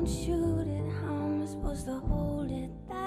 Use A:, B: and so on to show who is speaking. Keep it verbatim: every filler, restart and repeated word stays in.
A: don't shoot it, how am I supposed to hold it? That